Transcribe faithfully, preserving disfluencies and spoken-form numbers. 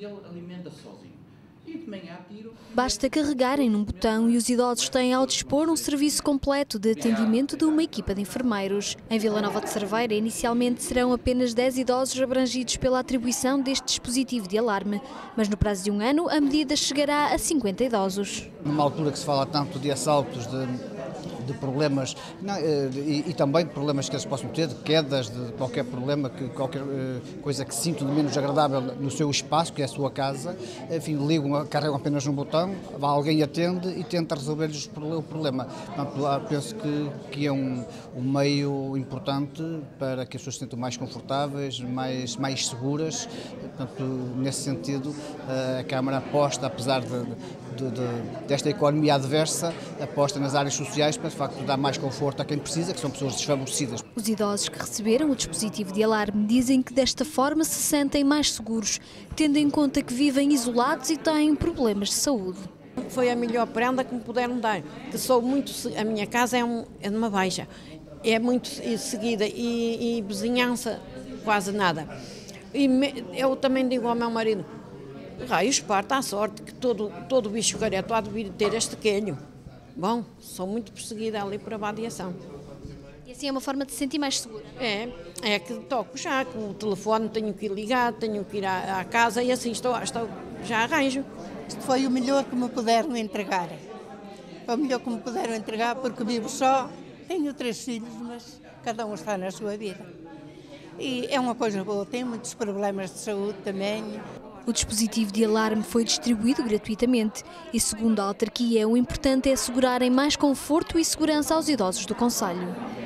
e ele alimenta sozinho. E de manhã tiro... Basta carregarem num botão e os idosos têm ao dispor um serviço completo de atendimento de uma equipa de enfermeiros. Em Vila Nova de Cerveira, inicialmente serão apenas dez idosos abrangidos pela atribuição deste dispositivo de alarme, mas no prazo de um ano a medida chegará a cinquenta idosos. Numa altura que se fala tanto de assaltos, de... de problemas não, e, e também de problemas que eles possam ter, de quedas, de qualquer problema, que, qualquer coisa que sintam de menos agradável no seu espaço, que é a sua casa, enfim, ligam, carregam apenas um botão, alguém atende e tenta resolver-lhes o problema. Portanto, penso que, que é um, um meio importante para que as pessoas se sintam mais confortáveis, mais, mais seguras. Portanto, nesse sentido, a Câmara aposta, apesar de, de, de, desta economia adversa, aposta nas áreas sociais para de facto dar mais conforto a quem precisa, que são pessoas desfavorecidas. Os idosos que receberam o dispositivo de alarme dizem que desta forma se sentem mais seguros, tendo em conta que vivem isolados e têm problemas de saúde. Foi a melhor prenda que me puderam dar, que sou muito, a minha casa é, um, é numa baixa, é muito seguida e, e vizinhança quase nada. E me, eu também digo ao meu marido, raios parta à sorte que todo, todo bicho careto há de vir ter este quelho. Bom, sou muito perseguida ali por avaliação. E assim é uma forma de se sentir mais segura? É, é que toco já, com o telefone tenho que ir ligar, tenho que ir à, à casa e assim estou, estou, já arranjo. Isto foi o melhor que me puderam entregar. Foi o melhor que me puderam entregar porque vivo só, tenho três filhos, mas cada um está na sua vida. E é uma coisa boa, tenho muitos problemas de saúde também. O dispositivo de alarme foi distribuído gratuitamente e, segundo a autarquia, o importante é assegurarem mais conforto e segurança aos idosos do concelho.